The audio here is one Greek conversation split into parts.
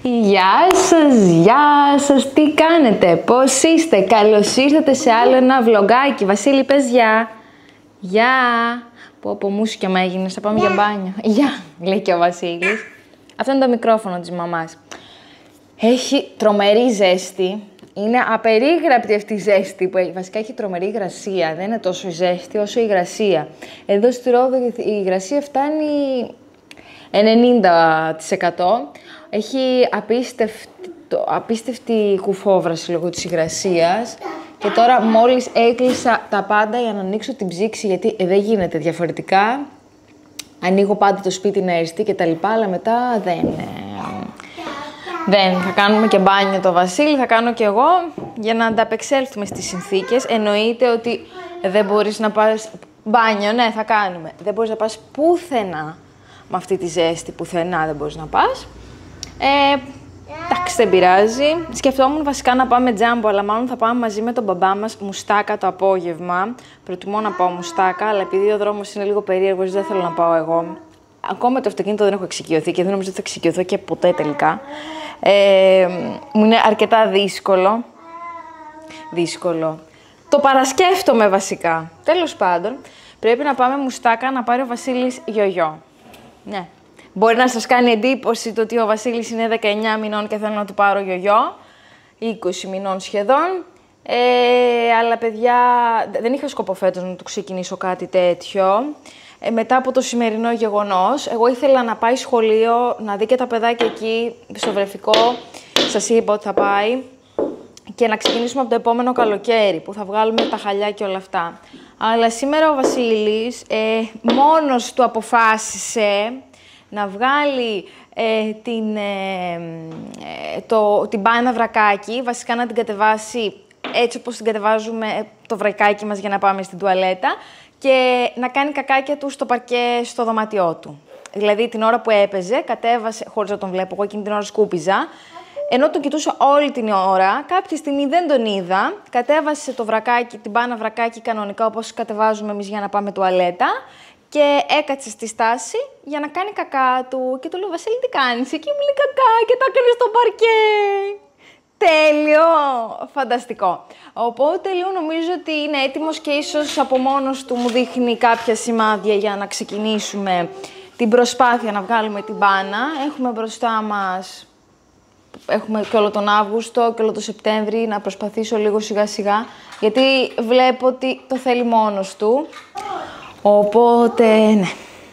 Γεια σας, τι κάνετε, πώς είστε, καλώς ήρθατε σε άλλο ένα βλογκάκι. Βασίλη, πες γεια. Γεια. Πω μουσικιά μου έγινες, θα πάμε για μπάνιο. Γεια, λέει και ο Βασίλης. Αυτό είναι το μικρόφωνο της μαμάς. Έχει τρομερή ζέστη. Είναι απερίγραπτη αυτή η ζέστη που έχει. Βασικά έχει τρομερή υγρασία. Δεν είναι τόσο η ζέστη όσο η υγρασία. Εδώ στη Ρόδο η υγρασία φτάνει 90%. Έχει απίστευτη κουφόβραση λόγω της υγρασίας. Και τώρα μόλις έκλεισα τα πάντα για να ανοίξω την ψήξη, γιατί δεν γίνεται διαφορετικά. Ανοίγω πάντα το σπίτι να εριστεί και τα λοιπά, αλλά μετά δεν. Θα κάνουμε και μπάνιο το Βασίλη, θα κάνω και εγώ για να ανταπεξέλθουμε στις συνθήκες. Εννοείται ότι δεν μπορείς να πας μπάνιο, ναι, θα κάνουμε. Δεν μπορείς να πας πουθενά με αυτή τη ζέστη, πουθενά δεν μπορείς να πας. Εντάξει, δεν πειράζει. Σκεφτόμουν βασικά να πάμε τζάμπο, αλλά μάλλον θα πάμε μαζί με τον μπαμπά μας Μουστάκα το απόγευμα. Προτιμώ να πάω Μουστάκα, αλλά επειδή ο δρόμος είναι λίγο περίεργος, δεν θέλω να πάω εγώ. Ακόμα το αυτοκίνητο δεν έχω εξοικειωθεί και δεν νομίζω ότι θα εξοικειωθώ και ποτέ τελικά. Μου είναι αρκετά δύσκολο. Το παρασκέφτομαι βασικά. Τέλος πάντων, πρέπει να πάμε Μουστάκα να πάρει ο Βασίλης γιογιό. Ναι. Μπορεί να σας κάνει εντύπωση το ότι ο Βασίλης είναι 19 μηνών και θέλω να του πάρω γιογιό. 20 μηνών σχεδόν. Αλλά παιδιά, δεν είχα σκοπό φέτος να του ξεκινήσω κάτι τέτοιο. Μετά από το σημερινό γεγονός, εγώ ήθελα να πάει σχολείο, να δει και τα παιδάκια εκεί, στο βρεφικό. Σας είπα ότι θα πάει. Και να ξεκινήσουμε από το επόμενο καλοκαίρι, που θα βγάλουμε τα χαλιά και όλα αυτά. Αλλά σήμερα ο Βασίλης μόνος του αποφάσισε να βγάλει την μπάνα βρακάκι, βασικά να την κατεβάσει έτσι όπως την κατεβάζουμε το βρακάκι μας για να πάμε στην τουαλέτα και να κάνει κακάκια του στο παρκέ στο δωμάτιό του. Δηλαδή την ώρα που έπαιζε, κατέβασε, χωρίς να τον βλέπω, εγώ εκείνη την ώρα σκούπιζα, ενώ τον κοιτούσα όλη την ώρα, κάποια στιγμή δεν τον είδα, κατέβασε το βρακάκι, την μπάνα βρακάκι κανονικά όπως κατεβάζουμε εμείς για να πάμε τουαλέτα και έκατσε στη στάση για να κάνει κακά του. Και του λέω, Βασίλη, τι κάνεις? Εκεί μου λέει κακά και τα έκανε στο παρκέ. Τέλειο! Φανταστικό. Οπότε λίγο νομίζω ότι είναι έτοιμος και ίσως από μόνος του μου δείχνει κάποια σημάδια για να ξεκινήσουμε την προσπάθεια να βγάλουμε την μπάνα. Έχουμε μπροστά μας, έχουμε και όλο τον Αύγουστο και όλο τον Σεπτέμβρη, να προσπαθήσω λίγο σιγά σιγά, γιατί βλέπω ότι το θέλει μόνος του. Οπότε, ναι.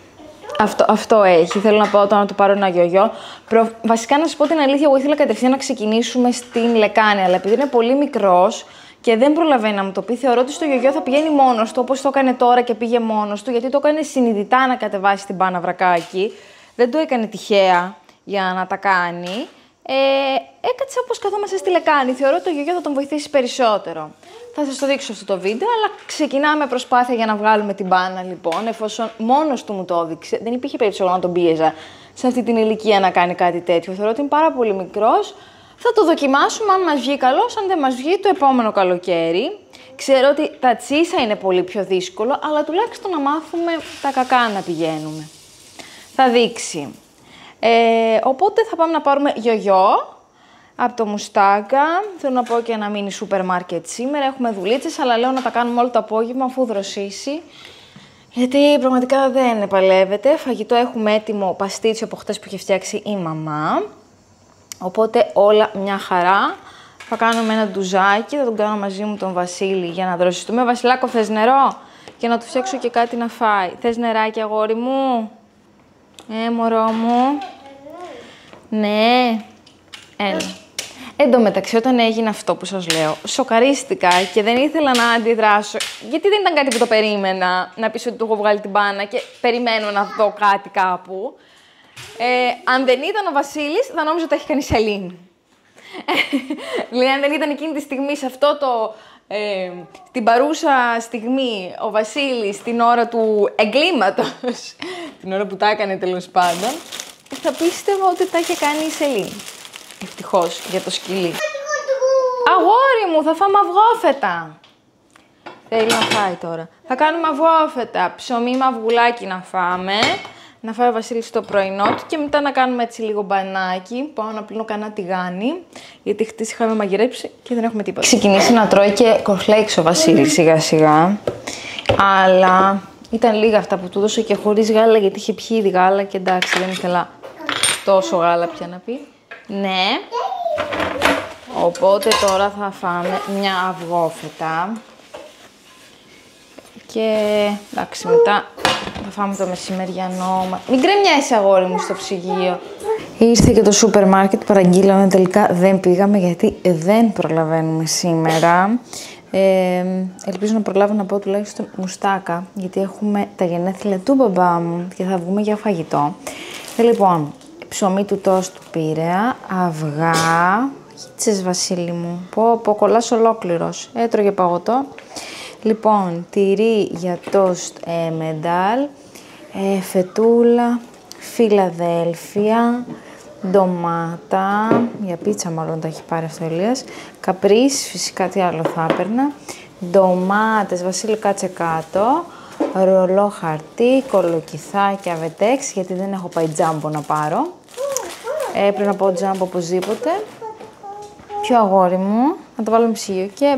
Αυτό έχει. Θέλω να πάω τώρα να του πάρω ένα γιογιό. Βασικά, να σας πω την αλήθεια, εγώ ήθελα κατευθείαν να ξεκινήσουμε στην Λεκάνη, αλλά επειδή είναι πολύ μικρός και δεν προλαβαίνει να μου το πει, θεωρώ ότι στο γιογιό θα πηγαίνει μόνος του, όπως το έκανε τώρα και πήγε μόνος του, γιατί το έκανε συνειδητά να κατεβάσει την μπάνα βρακάκι. Δεν το έκανε τυχαία για να τα κάνει. Έκατσε όπως καθόμαστε στη Λεκάνη. Θεωρώ ότι το γιογιό θα τον βοηθήσει περισσότερο. Θα σας το δείξω αυτό το βίντεο, αλλά ξεκινάμε προσπάθεια για να βγάλουμε την μπάνα, λοιπόν, εφόσον μόνος του μου το έδειξε. Δεν υπήρχε περίπτωση να τον πίεζα σε αυτή την ηλικία να κάνει κάτι τέτοιο. Θεωρώ ότι είναι πάρα πολύ μικρός. Θα το δοκιμάσουμε, αν μας βγει καλός, αν δεν μας βγει το επόμενο καλοκαίρι. Ξέρω ότι τα τσίσα είναι πολύ πιο δύσκολο, αλλά τουλάχιστον να μάθουμε τα κακά να πηγαίνουμε. Θα δείξει. Οπότε θα πάμε να πάρουμε γιογιό από το Μουστάκα. Θέλω να πω και ένα μίνι σούπερ μάρκετ σήμερα. Έχουμε δουλίτσες, αλλά λέω να τα κάνουμε όλο το απόγευμα αφού δροσίσει. Γιατί πραγματικά δεν επαλεύεται. Φαγητό έχουμε έτοιμο παστίτσιο από χτες που είχε φτιάξει η μαμά. Οπότε όλα μια χαρά. Θα κάνουμε ένα ντουζάκι, θα τον κάνω μαζί μου τον Βασίλη για να δροσιστούμε. Βασιλάκο, θες νερό? Και να του φτιάξω και κάτι να φάει. Θες νεράκι, αγόρι μου? Μωρό μου. Ναι. Έλα. Εν τω μεταξύ, όταν έγινε αυτό που σας λέω, σοκαρίστηκα και δεν ήθελα να αντιδράσω. Γιατί δεν ήταν κάτι που το περίμενα, να πεις ότι του έχω βγάλει την μπάνα και περιμένω να δω κάτι κάπου. Αν δεν ήταν ο Βασίλης, θα νόμιζα ότι έχει κάνει σελήνη. Δηλαδή, αν δεν ήταν εκείνη τη στιγμή, σε αυτό το... την παρούσα στιγμή, ο Βασίλης, την ώρα του εγκλήματος, την ώρα που τα έκανε τέλος πάντων, θα πίστευα ότι τα είχε κάνει η σελήνη. Ευτυχώς για το σκυλί. Αγόρι μου, θα φάμε αυγόφετα. Θέλει να φάει τώρα. Θα κάνουμε αυγόφετα. Ψωμί με αυγουλάκι να φάμε. να φάει ο Βασίλης στο πρωινό του και μετά να κάνουμε έτσι λίγο μπανάκι. Πάω να πλύνω κανένα τηγάνι, γιατί χτες είχαμε μαγειρέψει και δεν έχουμε τίποτα. Ξεκινήσει να τρώει και κορφλέξ ο Βασίλης σιγά σιγά, αλλά ήταν λίγα αυτά που του δώσα και χωρίς γάλα, γιατί είχε πιει ήδη γάλα και εντάξει, δεν ήθελα τόσο γάλα πια να πει. Ναι. Οπότε τώρα θα φάμε μια αυγόφετα. Και εντάξει, μετά θα φάμε το μεσημεριανό. Μην κρεμιάσαι, αγόρι μου, στο ψυγείο. Ήρθε και το σούπερ μάρκετ, παραγγείλαμε, τελικά δεν πήγαμε γιατί δεν προλαβαίνουμε σήμερα. Ελπίζω να προλάβω να πάω τουλάχιστον μουστάκα, γιατί έχουμε τα γενέθλια του μπαμπά μου και θα βγούμε για φαγητό. Λοιπόν, ψωμί του τόστου Πειραιά, αυγά, χίτσες Βασίλη μου, πω κολλάς ολόκληρος, έτρωγε παγωτό. Λοιπόν, τυρί για τόστ Εμεντάλ, φετούλα, Φιλαδέλφια, ντομάτα, για πίτσα μάλλον τα έχει πάρει αυτό ο Ηλίας, καπρίς, φυσικά τι άλλο θα έπαιρνα, ντομάτες, Βασίλη κάτσε κάτω, ρολό χαρτί, κολοκυθάκια, βετέξ, γιατί δεν έχω πάει τζάμπο να πάρω, πρέπει να πάω τζάμπο οπωσδήποτε. Πιο αγόρι μου, να το βάλουμε ψυγείο και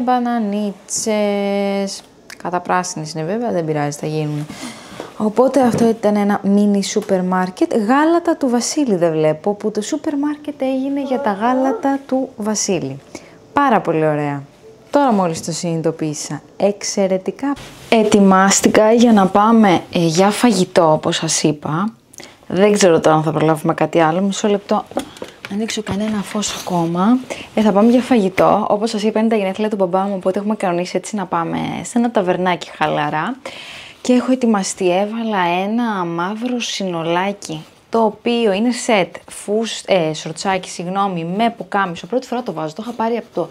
μπανανίτσες. Κατά πράσινες είναι βέβαια, δεν πειράζει, θα γίνουν. Οπότε αυτό ήταν ένα μίνι σούπερ μάρκετ. Γάλατα του Βασίλη δεν βλέπω, που το σούπερ μάρκετ έγινε για τα γάλατα του Βασίλη. Πάρα πολύ ωραία. Τώρα μόλις το συνειδητοποίησα. Εξαιρετικά. Ετοιμάστηκα για να πάμε για φαγητό, όπως σας είπα. Δεν ξέρω τώρα αν θα προλάβουμε κάτι άλλο. Μισό λεπτό. Ανοίξω κανένα φως ακόμα. Θα πάμε για φαγητό. Όπως σας είπα, είναι τα γενέθλια του μπαμπά μου, οπότε έχουμε κανονίσει έτσι να πάμε σε ένα ταβερνάκι χαλαρά. Και έχω ετοιμαστεί, έβαλα ένα μαύρο συνολάκι, το οποίο είναι σετ, σορτσάκι, συγγνώμη, με πουκάμισο. Πρώτη φορά το βάζω, το είχα πάρει από το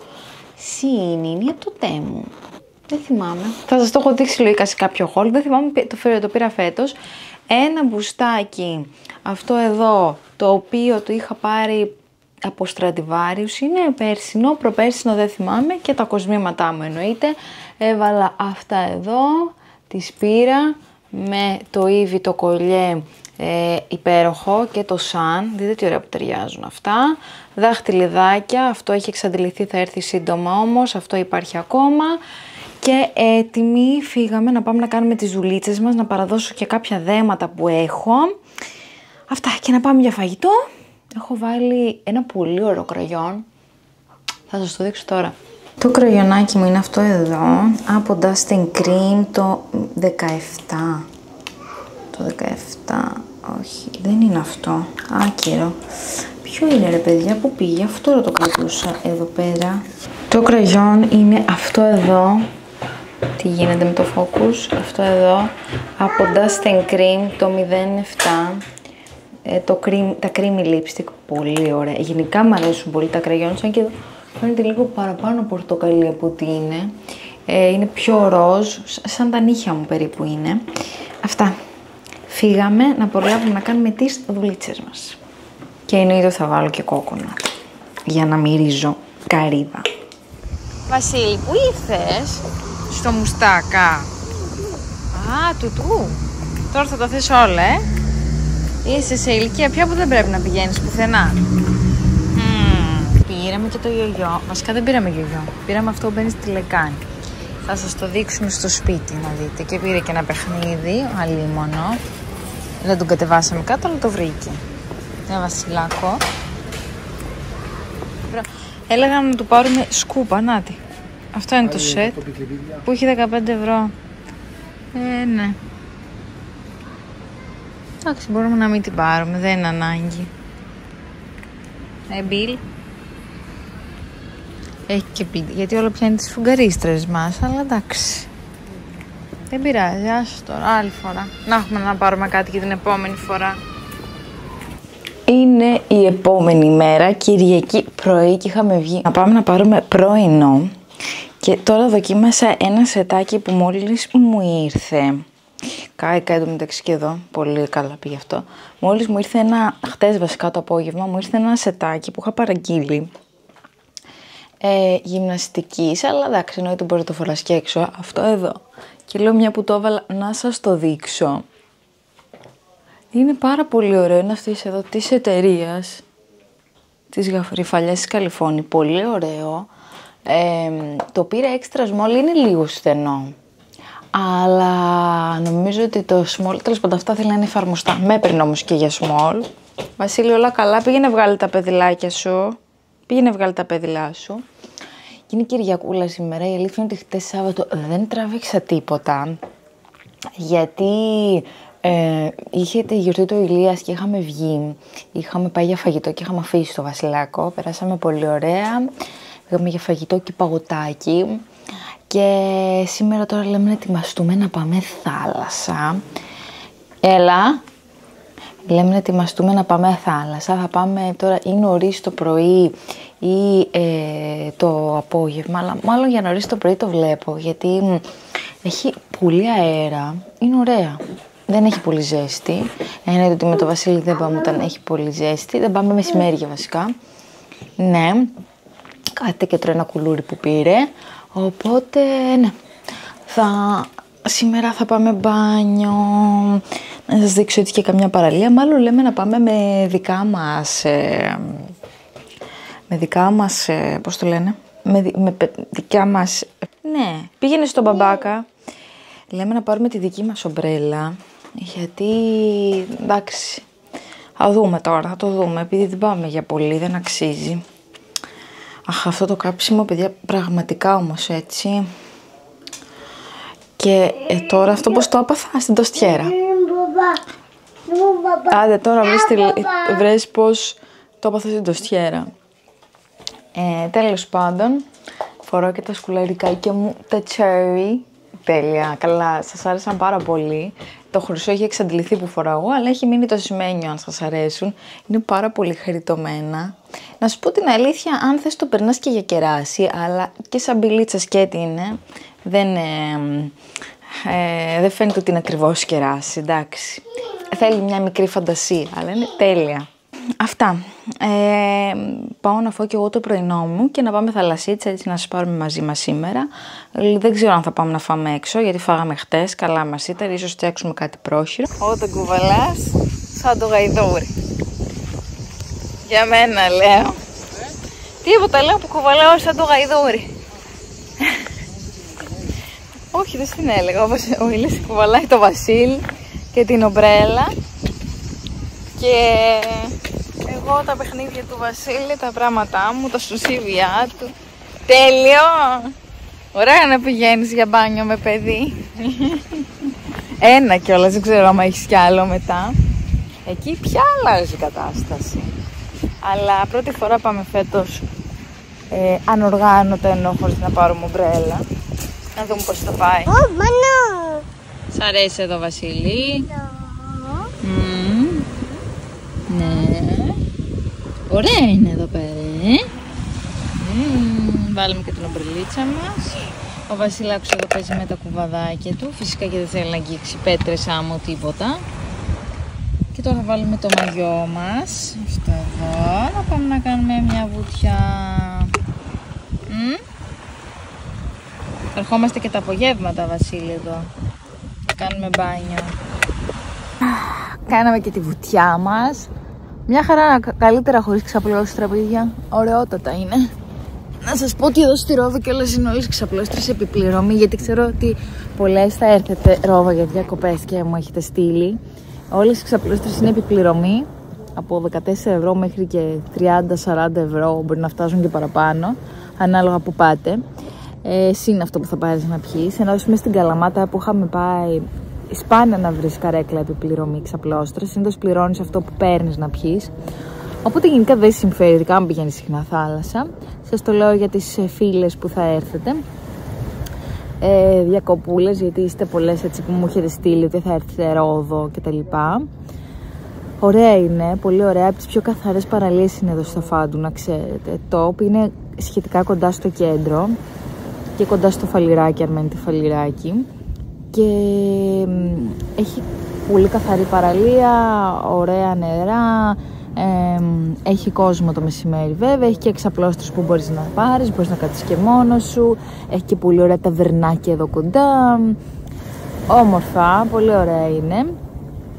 Shein ή από το Temu. Δεν θυμάμαι. Θα σας το έχω δείξει λογικά σε κάποιο haul, δεν θυμάμαι, το πήρα φέτος. Ένα μπουστάκι, αυτό εδώ, το οποίο το είχα πάρει από Stradivarius, είναι περσινό, προπέρσινο, δεν θυμάμαι, και τα κοσμήματά μου εννοείται. Έβαλα αυτά εδώ, τις πήρα με το Ivy το κολλιέ υπέροχο και το Sun, δείτε τι ωραία που ταιριάζουν αυτά. Δάχτυλιδάκια, αυτό έχει εξαντληθεί, θα έρθει σύντομα όμως, αυτό υπάρχει ακόμα. Και έτοιμοι φύγαμε να πάμε να κάνουμε τις δουλίτσες μας, να παραδώσω και κάποια δέματα που έχω. Αυτά, και να πάμε για φαγητό. Έχω βάλει ένα πολύ ωραίο κραγιόν, θα σας το δείξω τώρα. Το κραγιονάκι μου είναι αυτό εδώ, από Dustin Cream, το 17. Το 17, όχι, δεν είναι αυτό, άκυρο. Ποιο είναι ρε παιδιά, πού πήγε, αυτό το κρατούσα εδώ πέρα. Το κραγιόν είναι αυτό εδώ. Τι γίνεται με το focus, αυτό εδώ, από Dustin Cream, το 07. Τα creamy lipstick, πολύ ωραία. Γενικά μου αρέσουν πολύ τα κραγιόν, σαν και εδώ φαίνεται λίγο παραπάνω πορτοκαλί από ό,τι είναι. Είναι πιο ροζ, σαν τα νύχια μου περίπου είναι. Αυτά. Φύγαμε να προλάβουμε να κάνουμε τις δουλίτσες μας. Και εννοείται θα βάλω και κόκκονα, για να μυρίζω καρύδα. Βασίλη, πού ήρθες? Στο μουστάκα. Α, τουτού. Τώρα θα τα θες όλα, Είσαι σε ηλικία πια που δεν πρέπει να πηγαίνεις πουθενά. Πήραμε και το γιογιό. Βασικά δεν πήραμε γιογιό. Πήραμε αυτό που μπαίνει στη λεκάνη. Θα σας το δείξουμε στο σπίτι να δείτε. Και πήρε και ένα παιχνίδι, αλίμονο. Δεν τον κατεβάσαμε κάτω, αλλά το βρήκε. Ένα βασιλάκο. Έλεγα να του πάρουμε σκούπα, νάτι. Αυτό είναι το σετ που έχει 15 ευρώ. Ναι. Εντάξει, μπορούμε να μην την πάρουμε, δεν είναι ανάγκη. Μπιλ. Έχει και πίτι, γιατί όλα πιάνει τις φουγγαρίστρες μας, αλλά εντάξει. Δεν πειράζει, άσε τώρα, άλλη φορά. Να έχουμε να πάρουμε κάτι για την επόμενη φορά. Είναι η επόμενη μέρα, Κυριακή πρωί, και είχαμε βγει να πάμε να πάρουμε πρωινό. Και τώρα δοκίμασα ένα σετάκι που μόλις μου ήρθε. Κάηκα εντωμεταξύ και εδώ, πολύ καλά πήγε αυτό. Μόλις μου ήρθε χτες βασικά το απόγευμα, μου ήρθε ένα σετάκι που είχα παραγγείλει. Γυμναστικής, αλλά εντάξει, εννοείται μπορεί να το φοράς και έξω. Αυτό εδώ. Και λέω μια που το έβαλα να σας το δείξω. Είναι πάρα πολύ ωραίο. Είναι αυτής εδώ της εταιρείας, της Γαυριφαλιάς της Καλιφώνη. Πολύ ωραίο. Το πήρα extra small, είναι λίγο στενό. Αλλά νομίζω ότι το small, τέλος πάντων, αυτά θέλει να είναι εφαρμοστά. Με έπαιρνε όμως και για small. Βασίλη, όλα καλά. Πήγαινε βγάλει τα παιδιλάκια σου. Πήγαινε βγάλει τα παιδιλά σου. Και είναι Κυριακούλα σήμερα. Η αλήθεια είναι ότι χτες Σάββατο δεν τραβήξα τίποτα. Γιατί είχε τη γιορτή του Ηλίας και είχαμε βγει. Είχαμε πάει για φαγητό και είχαμε αφήσει το Βασιλάκο. Περάσαμε πολύ ωραία. Πήγαμε για φαγητό και παγωτάκι. Και σήμερα τώρα λέμε να ετοιμαστούμε να πάμε θάλασσα. Έλα. Λέμε να ετοιμαστούμε να πάμε θάλασσα. Θα πάμε τώρα ή νωρίς το πρωί ή το απόγευμα. Αλλά μάλλον για νωρίς το πρωί το βλέπω. Γιατί έχει πολύ αέρα. Είναι ωραία. Δεν έχει πολύ ζέστη. Εννοείται ότι με το Βασίλη δεν πάμε όταν έχει πολύ ζέστη. Δεν πάμε μεσημέρια βασικά. Ναι. Κάθεται και τρώει ένα κουλούρι που πήρε. Οπότε, ναι. Σήμερα θα πάμε μπάνιο. Να σας δείξω έτσι και καμιά παραλία. Μάλλον λέμε να πάμε με δικά μας... πώς το λένε? Με δικά μας... Ναι, πήγαινε στον μπαμπάκα. Λέμε να πάρουμε τη δική μας ομπρέλα. Γιατί, εντάξει, θα δούμε τώρα, θα το δούμε. Επειδή δεν πάμε για πολύ, δεν αξίζει. Αχ, αυτό το κάψιμο, παιδιά, πραγματικά όμως έτσι. Και τώρα αυτό πώς το έπαθα στην τοστιέρα. Άντε τώρα βρες πώς το έπαθα στην τοστιέρα. Τέλος πάντων, φορώ και τα σκουλαρικάκια μου, τα cherry. Τέλεια, καλά, σας άρεσαν πάρα πολύ. Το χρυσό έχει εξαντληθεί που φοράω εγώ, αλλά έχει μείνει το σημαίνιο αν σας αρέσουν. Είναι πάρα πολύ χαριτωμένα. Να σου πω την αλήθεια, αν θες το περνάς και για κεράσι, αλλά και σαν μπιλίτσα σκέτη είναι. Δεν φαίνεται ότι είναι ακριβώς κεράσι, εντάξει. Θέλει μια μικρή φαντασία, αλλά είναι τέλεια. Αυτά. Πάω να φάω και εγώ το πρωινό μου και να πάμε θαλασσίτσα, έτσι να σας πάρουμε μαζί μας σήμερα. Δεν ξέρω αν θα πάμε να φάμε έξω, γιατί φάγαμε χτες, καλά μας ήταν, ίσως φτιάξουμε κάτι πρόχειρο. Όταν κουβαλάς, σαν το γαϊδούρι. Για μένα λέω. Τίποτα λέω που κουβαλάω σαν το γαϊδούρι. Όχι, δεν στην έλεγα, ο Ηλίας κουβαλάει το Βασίλη και την ομπρέλα. Και εγώ τα παιχνίδια του Βασίλη, τα πράγματά μου, τα σουσίβια του. Τέλειο! Ωραία να πηγαίνεις για μπάνιο με παιδί. Ένα κιόλας, δεν ξέρω αν έχεις κι άλλο μετά. Εκεί πια αλλάζει η κατάσταση. Αλλά πρώτη φορά πάμε φέτος ανοργάνωτα, ενώ χωρίς να πάρουμε ομπρέλα. Να δούμε πώς θα πάει. Σ' αρέσει εδώ, Βασίλη? Ναι. Ωραία είναι εδώ πέρα. Βάλουμε και την ομπρελίτσα μας. Ο Βασιλάκος εδώ παίζει με τα κουβαδάκια του. Φυσικά και δεν θέλει να αγγίξει πέτρες, άμμο, τίποτα. Και τώρα θα βάλουμε το μαγιό μας. Αυτό εδώ. Να πάμε να κάνουμε μια βουτιά. Ερχόμαστε και τα απογεύματα, Βασίλη, εδώ. Κάνουμε μπάνιο. Κάναμε και τη βουτιά μας. Μια χαρά, καλύτερα χωρίς ξαπλώστρα, παιδιά. Ωραιότατα είναι. Να σας πω ότι εδώ στη Ρόδο και όλες είναι όλες ξαπλώστρες επιπληρωμή, γιατί ξέρω ότι πολλές θα έρθετε Ρόδο για διακοπές και μου έχετε στείλει. Όλες οι ξαπλώστρες είναι επιπληρωμή, από 14 ευρώ μέχρι και 30-40 ευρώ, μπορεί να φτάσουν και παραπάνω, ανάλογα που πάτε. Συν αυτό που θα πάρεις να πιείς. Ενώ στην Καλαμάτα που είχαμε πάει, σπάνια να βρεις καρέκλα επιπληρωμή ξαπλώστρες. Συνήθως πληρώνεις αυτό που παίρνεις να πιείς. Οπότε γενικά δεν συμφέρει, ειδικά αν πηγαίνεις συχνά θάλασσα. Σας το λέω για τις φίλες που θα έρθετε. Διακοπούλες, γιατί είστε πολλές έτσι που μου έχετε στείλει ότι θα έρθετε Ρόδο κτλ. Ωραία είναι, πολύ ωραία. Από τις πιο καθαρές παραλίες είναι εδώ στο Φάντου, να ξέρετε. Το είναι σχετικά κοντά στο κέντρο και κοντά στο Φαλιράκι, αν μένετε Φαλιράκι. Και έχει πολύ καθαρή παραλία, ωραία νερά, έχει κόσμο το μεσημέρι βέβαια, έχει και εξαπλώστρες που μπορείς να πάρεις, μπορείς να κάτσεις και μόνος σου, έχει και πολύ ωραία ταβερνάκια εδώ κοντά, όμορφα, πολύ ωραία είναι.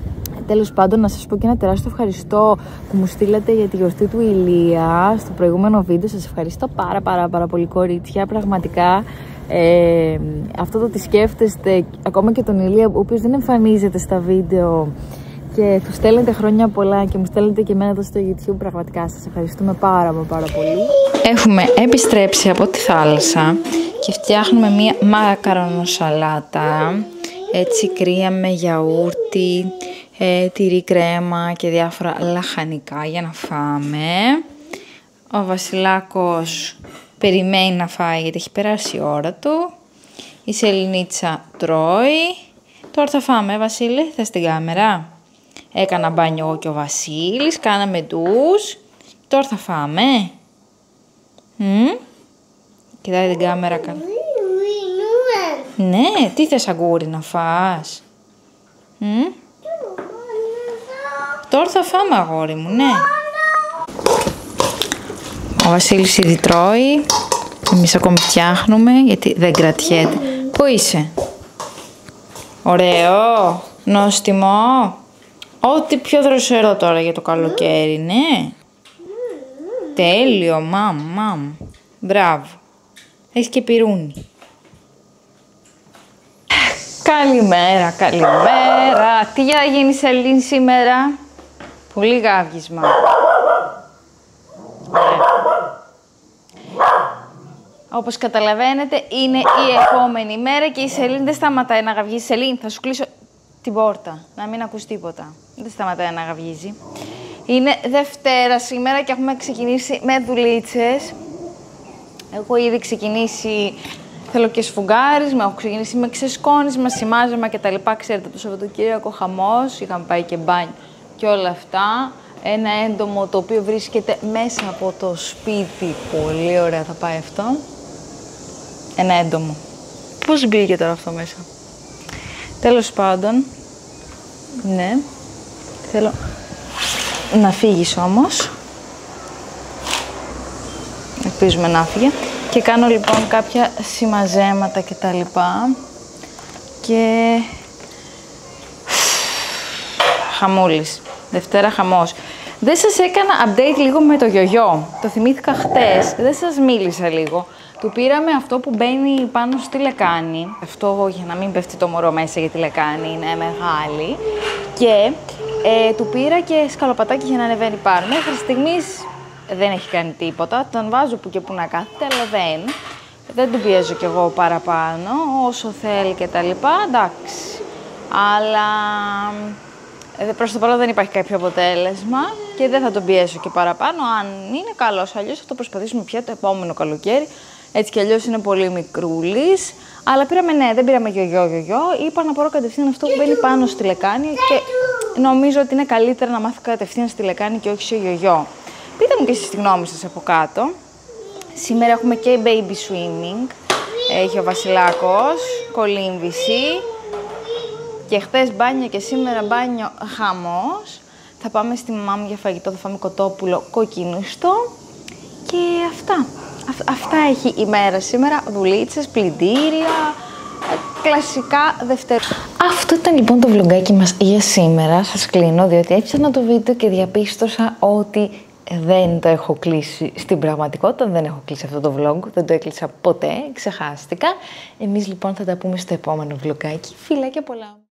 Τέλος πάντων, να σας πω και ένα τεράστιο ευχαριστώ που μου στείλατε για τη γιορτή του Ηλία στο προηγούμενο βίντεο. Σας ευχαριστώ πάρα πολύ, κορίτσια. Πραγματικά αυτό το ότι σκέφτεστε ακόμα και τον Ηλία, ο οποίος δεν εμφανίζεται στα βίντεο, και του στέλνετε χρόνια πολλά και μου στέλνετε και εμένα εδώ στο YouTube. Πραγματικά σας ευχαριστούμε πάρα πολύ. Έχουμε επιστρέψει από τη θάλασσα και φτιάχνουμε μία μακαρονοσαλάτα, έτσι κρύα με γιαούρτι, τυρί κρέμα και διάφορα λαχανικά για να φάμε. Ο Βασιλάκος περιμένει να φάει γιατί έχει περάσει η ώρα του. Η Σεληνίτσα τρώει. Τώρα θα φάμε, Βασίλη, θες την κάμερα? Έκανα μπάνιο εγώ και ο Βασίλης, κάναμε ντους. Τώρα θα φάμε. Κοιτάει την κάμερα καλά. Ναι, τι θες αγκούρι να φας? Τώρα θα φάμε, αγόρι μου, ναι. Ο Βασίλης ήδη τρώει. Εμείς ακόμη φτιάχνουμε γιατί δεν κρατιέται. Πού είσαι? Ωραίο, νόστιμο. Ό,τι πιο δροσερό τώρα για το καλοκαίρι, ναι. Τέλειο, μαμ. Μπράβο. Έχεις και πυρούνι. Καλημέρα. Τι για να γίνει Σελήνη σήμερα? Πολύ γάβγισμα. Όπως καταλαβαίνετε, είναι η επόμενη μέρα και η Σελήνη δεν σταματάει να γαυγίζει. Σελήνη, θα σου κλείσω την πόρτα, να μην ακούς τίποτα. Δεν σταματάει να γαυγίζει. Είναι Δευτέρα σήμερα και έχουμε ξεκινήσει με δουλίτσες. Έχω ήδη ξεκινήσει, θέλω και σφουγγάρισμα, έχω ξεκινήσει με ξεσκόνισμα, σημάζεμα κτλ. Ξέρετε, το Σαββατοκύριακο χαμός, είχαμε πάει και μπάνιο και όλα αυτά. Ένα έντομο το οποίο βρίσκεται μέσα από το σπίτι. Πολύ ωραία θα πάει αυτό. Ένα έντομο. Πώς μπήκε τώρα αυτό μέσα? Τέλος πάντων, ναι, θέλω να φύγεις όμως. Ελπίζουμε να φύγε. Και κάνω λοιπόν κάποια συμμαζέματα και τα λοιπά. Και χαμούλης. Δευτέρα χαμός. Δεν σας έκανα update λίγο με το γιογιό. Το θυμήθηκα χτες. Δεν σας μίλησα λίγο. Του πήραμε αυτό που μπαίνει πάνω στη λεκάνη. Αυτό για να μην πέφτει το μωρό μέσα γιατί η λεκάνη είναι μεγάλη. Και του πήρα και σκαλοπατάκι για να ανεβαίνει πάνω. Μέχρι στιγμής δεν έχει κάνει τίποτα. Τον βάζω που και που να κάθεται, αλλά δεν του πιέζω κι εγώ παραπάνω. Όσο θέλει και τα λοιπά, εντάξει. Αλλά προς το παρόν δεν υπάρχει κάποιο αποτέλεσμα και δεν θα τον πιέσω και παραπάνω. Αν είναι καλός, αλλιώς θα το προσπαθήσουμε πια το επόμενο καλοκαίρι. Έτσι κι αλλιώς είναι πολύ μικρούλης. Αλλά πήραμε, ναι, δεν πήραμε γιογιό. Είπα να πάρω κατευθείαν αυτό που μπαίνει πάνω στη λεκάνη και νομίζω ότι είναι καλύτερα να μάθω κατευθείαν στη λεκάνη και όχι σε γιογιό. Πείτε μου και εσείς τη γνώμη σας από κάτω. Σήμερα έχουμε και baby swimming. Έχει ο Βασιλάκος, κολύμβηση. Και χθες μπάνιο και σήμερα μπάνιο χαμός. Θα πάμε στη μαμά μου για φαγητό, θα φάμε κοτόπουλο κοκκινούστο. Και αυτά έχει η μέρα σήμερα. Δουλίτσες, πλυντήρια, κλασικά Δευτέρα. Αυτό ήταν λοιπόν το vlogάκι μας για σήμερα. Σας κλείνω διότι έφτιανα το βίντεο και διαπίστωσα ότι δεν το έχω κλείσει στην πραγματικότητα. Δεν έχω κλείσει αυτό το vlog, δεν το έκλεισα ποτέ, ξεχάστηκα. Εμείς λοιπόν θα τα πούμε στο επόμενο vlogάκι. Φιλάκια πολλά!